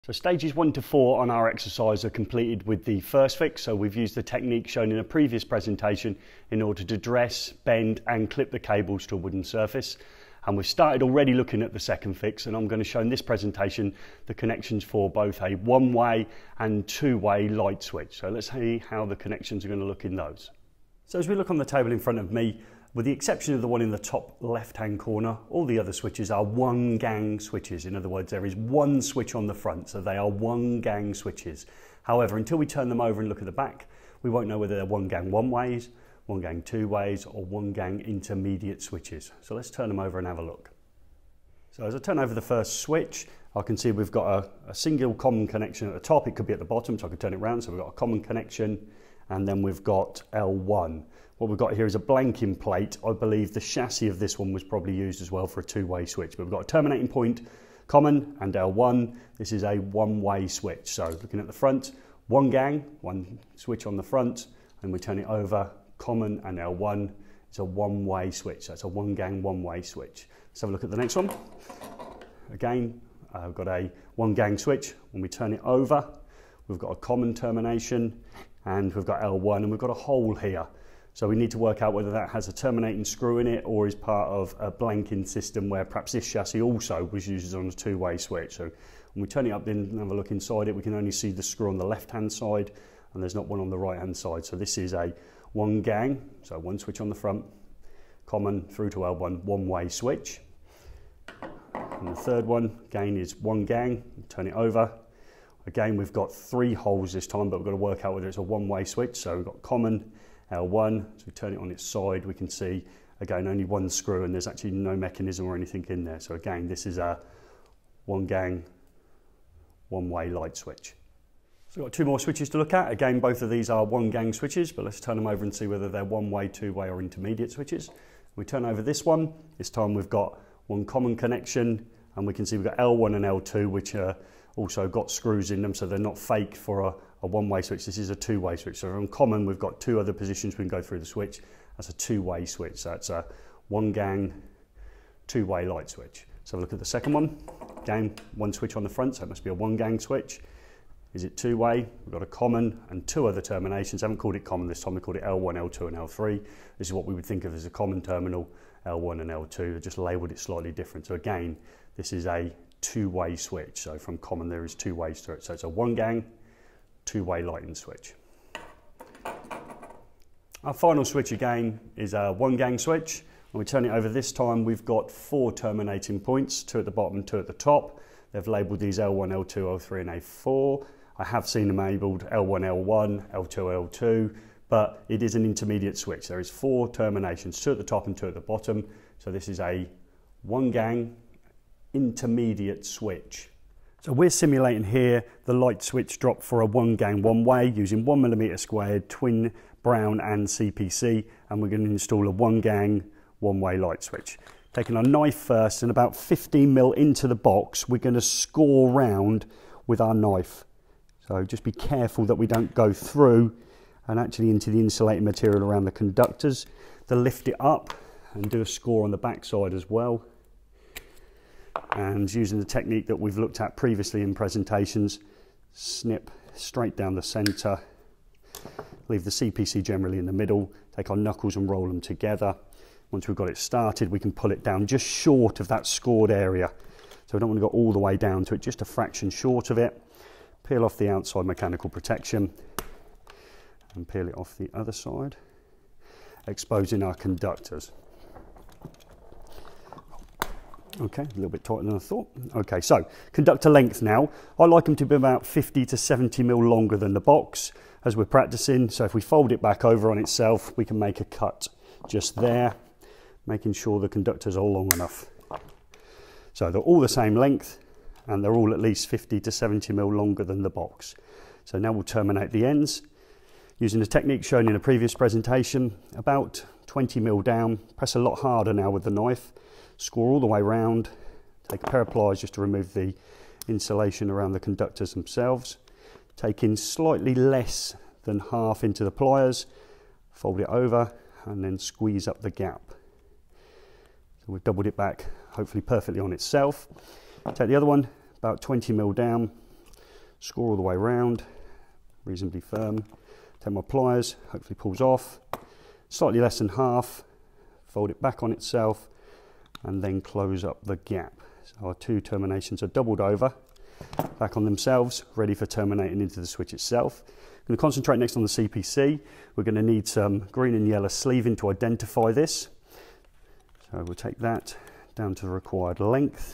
So stages 1 to 4 on our exercise are completed with the first fix. So we've used the technique shown in a previous presentation in order to dress, bend and clip the cables to a wooden surface. And we've started already looking at the second fix, and I'm going to show in this presentation the connections for both a one-way and two-way light switch. So let's see how the connections are going to look in those. So as we look on the table in front of me, with the exception of the one in the top left-hand corner, all the other switches are one-gang switches. In other words, there is one switch on the front, so they are one-gang switches. However, until we turn them over and look at the back, we won't know whether they're one-gang one-ways, one-gang two-ways, or one-gang intermediate switches. So let's turn them over and have a look. So as I turn over the first switch, I can see we've got a single common connection at the top. It could be at the bottom, so I could turn it around. So we've got a common connection, and then we've got L1. What we've got here is a blanking plate. I believe the chassis of this one was probably used as well for a two-way switch. But we've got a terminating point, common, and L1. This is a one-way switch. So looking at the front, one gang, one switch on the front, and we turn it over, common and L1. It's a one-way switch. So it's a one-gang, one-way switch. Let's have a look at the next one. Again, I've got a one-gang switch. When we turn it over, we've got a common termination, and we've got L1, and we've got a hole here. So we need to work out whether that has a terminating screw in it or is part of a blanking system where perhaps this chassis also was used on a two-way switch. So when we turn it up then and have a look inside it, we can only see the screw on the left-hand side and there's not one on the right-hand side. So this is a one gang, so one switch on the front, common through to L1, one-way switch. And the third one, again, is one gang, turn it over. Again, we've got three holes this time, but we've got to work out whether it's a one-way switch. So we've got common, L1, so we turn it on its side, we can see, again, only one screw and there's actually no mechanism or anything in there. So again, this is a one gang, one-way light switch. So we've got two more switches to look at. Again, both of these are one gang switches, but let's turn them over and see whether they're one-way, two-way or intermediate switches. We turn over this one. This time we've got one common connection and we can see we've got L1 and L2, which are also got screws in them, so they're not fake for a one-way switch. This is a two-way switch. So on common, we've got two other positions we can go through the switch. That's a two-way switch. So it's a one-gang, two-way light switch. So look at the second one. Again, one switch on the front, so it must be a one-gang switch. Is it two-way? We've got a common and two other terminations. I haven't called it common this time. We called it L1, L2 and L3. This is what we would think of as a common terminal, L1 and L2. I've just labelled it slightly different. So again, this is a two-way switch. So from common, there is two ways to it. So it's a one-gang, two-way lighting switch. Our final switch again is a one-gang switch. When we turn it over this time, we've got four terminating points, two at the bottom and two at the top. They've labelled these L1, L2, L3 and A4. I have seen them labelled L1, L1, L2, L2, but it is an intermediate switch. There is four terminations, two at the top and two at the bottom. So this is a one-gang intermediate switch. So we're simulating here the light switch drop for a one gang one way using 1mm squared twin brown and CPC, and we're going to install a one gang one way light switch. Taking our knife first and about 15mm into the box, we're going to score round with our knife. So just be careful that we don't go through and actually into the insulating material around the conductors. To lift it up and do a score on the back side as well. And using the technique that we've looked at previously in presentations, snip straight down the centre, leave the CPC generally in the middle, take our knuckles and roll them together. Once we've got it started, we can pull it down just short of that scored area. So we don't want to go all the way down to it, just a fraction short of it. Peel off the outside mechanical protection and peel it off the other side, exposing our conductors. Okay, a little bit tighter than I thought. Okay, so conductor length now. I like them to be about 50 to 70mm longer than the box as we're practicing. So if we fold it back over on itself, we can make a cut just there, making sure the conductors are long enough. So they're all the same length and they're all at least 50 to 70mm longer than the box. So now we'll terminate the ends using the technique shown in a previous presentation, about 20mm down. Press a lot harder now with the knife. Score all the way round, take a pair of pliers just to remove the insulation around the conductors themselves. Take in slightly less than half into the pliers, fold it over and then squeeze up the gap. So we've doubled it back, hopefully perfectly on itself. Take the other one, about 20mm down, Score all the way around, reasonably firm. Take my pliers, hopefully pulls off. Slightly less than half, fold it back on itself, and then close up the gap. So our two terminations are doubled over, back on themselves, ready for terminating into the switch itself. I'm going to concentrate next on the CPC. We're going to need some green and yellow sleeving to identify this. So we'll take that down to the required length.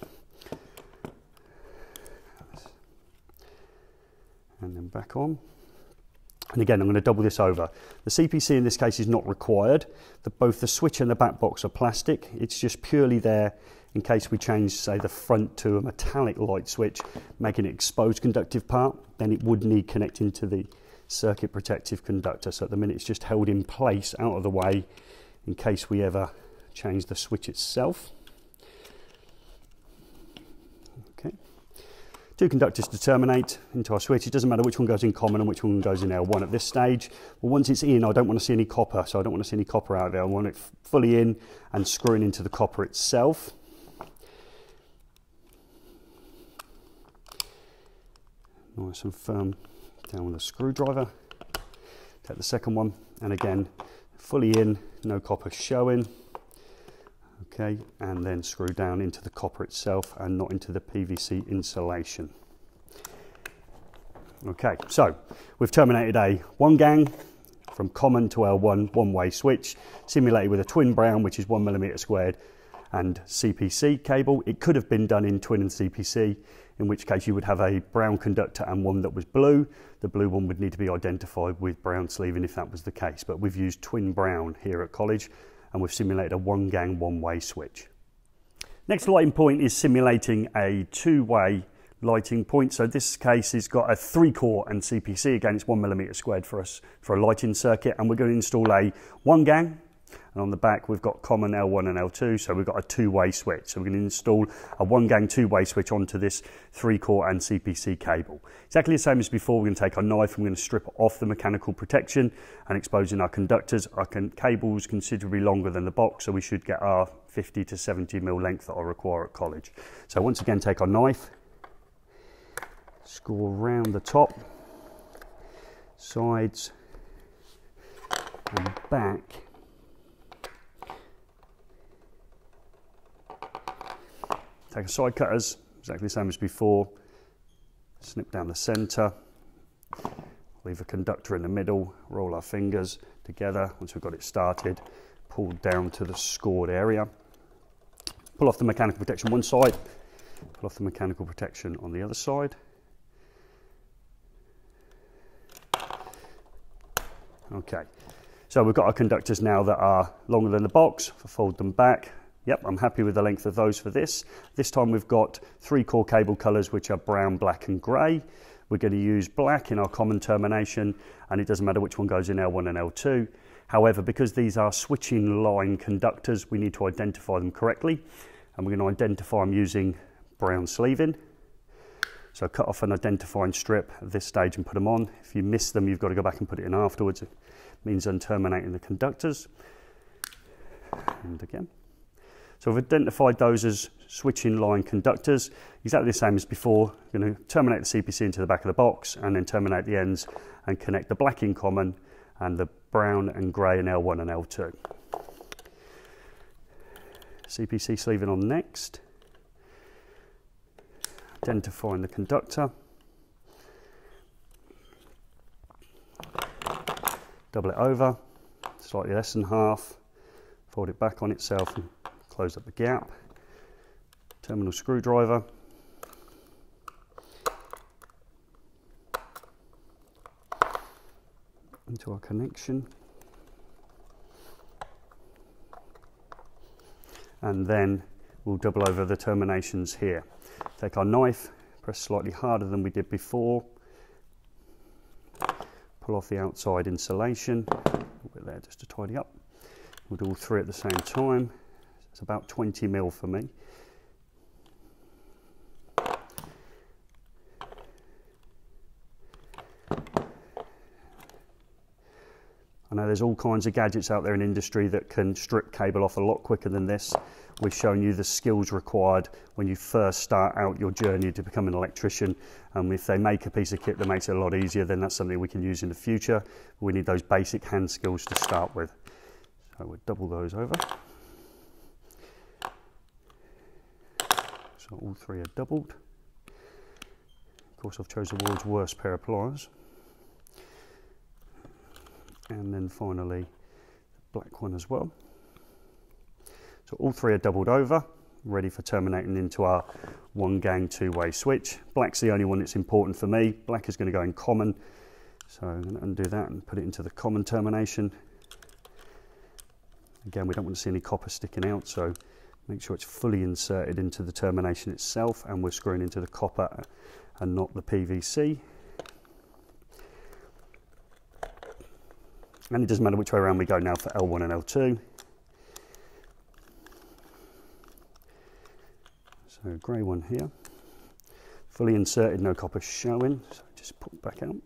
And then back on. And again, I'm going to double this over. The CPC in this case is not required. Both the switch and the back box are plastic. It's just purely there in case we change, say, the front to a metallic light switch, making it exposed conductive part, then it would need connecting to the circuit protective conductor. So at the minute it's just held in place out of the way in case we ever change the switch itself. Okay. Two conductors to terminate into our switch. It doesn't matter which one goes in common and which one goes in L1 at this stage. But once it's in, I don't want to see any copper, so I don't want to see any copper out there. I want it fully in and screwing into the copper itself. Nice and firm down with a screwdriver. Take the second one, and again, fully in, no copper showing. Okay, and then screw down into the copper itself and not into the PVC insulation. Okay, so we've terminated a one gang from common to L1 one-way switch, simulated with a twin brown, which is 1 millimeter squared, and CPC cable. It could have been done in twin and CPC, in which case you would have a brown conductor and one that was blue. The blue one would need to be identified with brown sleeving if that was the case, but we've used twin brown here at college, and we've simulated a one gang one-way switch. Next lighting point is simulating a two-way lighting point. So this case has got a 3-core and CPC. Again, it's 1 millimeter squared for us for a lighting circuit, and we're going to install a one gang, and on the back we've got common L1 and L2, so we've got a two-way switch. So we're going to install a one gang two-way switch onto this 3-core and CPC cable. Exactly the same as before. We're going to take our knife and we're going to strip off the mechanical protection and exposing our conductors. Our cable's considerably longer than the box, so we should get our 50 to 70 mil length that I require at college. So once again, take our knife, score around the top, sides and back. Take our side cutters, exactly the same as before, snip down the centre, leave a conductor in the middle, roll our fingers together once we've got it started, pull down to the scored area, pull off the mechanical protection one side, pull off the mechanical protection on the other side. Okay, so we've got our conductors now that are longer than the box. If I fold them back, yep, I'm happy with the length of those for this. This time we've got 3-core cable colours, which are brown, black and grey. We're going to use black in our common termination, and it doesn't matter which one goes in L1 and L2. However, because these are switching line conductors, we need to identify them correctly, and we're going to identify them using brown sleeving. So cut off an identifying strip at this stage and put them on. If you miss them, you've got to go back and put it in afterwards. It means terminating the conductors. And again. So we've identified those as switching line conductors, exactly the same as before. We're going to terminate the CPC into the back of the box and then terminate the ends and connect the black in common and the brown and grey in L1 and L2. CPC sleeving on next. Identifying the conductor. Double it over, slightly less than half, fold it back on itself and close up the gap. Terminal screwdriver. Into our connection. And then we'll double over the terminations here. Take our knife, press slightly harder than we did before. Pull off the outside insulation. A bit there just to tidy up. We'll do all three at the same time. It's about 20 mil for me. know there's all kinds of gadgets out there in industry that can strip cable off a lot quicker than this. We've shown you the skills required when you first start out your journey to become an electrician. If they make a piece of kit that makes it a lot easier, then that's something we can use in the future. We need those basic hand skills to start with. So we'll double those over. So all three are doubled. Of course, I've chosen the world's worst pair of pliers. And then finally, the black one as well. So all three are doubled over, ready for terminating into our one gang two-way switch. Black's the only one that's important for me. Black is going to go in common. So I'm going to undo that and put it into the common termination. Again, we don't want to see any copper sticking out, so make sure it's fully inserted into the termination itself, and we're screwing into the copper and not the PVC. And it doesn't matter which way around we go now for L1 and L2. So grey one here, fully inserted, no copper showing, so just put it back out.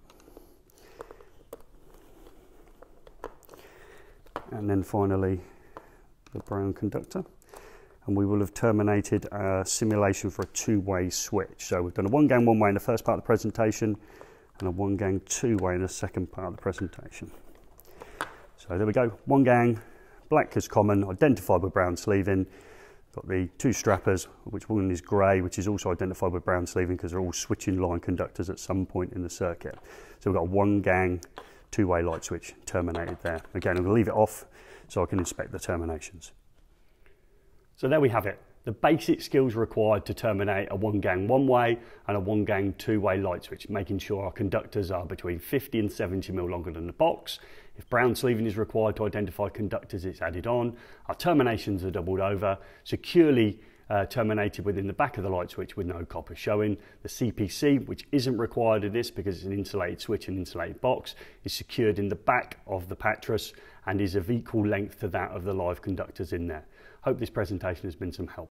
And then finally the brown conductor. And we will have terminated a simulation for a two-way switch. So we've done a one gang one way in the first part of the presentation and a one gang two way in the second part of the presentation. So there we go, one gang, black is common, identified with brown sleeving. Got the two strappers, which one is grey, which is also identified with brown sleeving because they're all switching line conductors at some point in the circuit. So we've got a one gang, two-way light switch terminated there. Again, I'm going to leave it off so I can inspect the terminations. So there we have it. The basic skills required to terminate a one gang one way and a one gang two-way light switch, making sure our conductors are between 50 and 70 mil longer than the box. If brown sleeving is required to identify conductors, it's added on. Our terminations are doubled over, securely terminated within the back of the light switch with no copper showing. The CPC, which isn't required in this because it's an insulated switch and insulated box, is secured in the back of the pattress and is of equal length to that of the live conductors in there. Hope this presentation has been some help.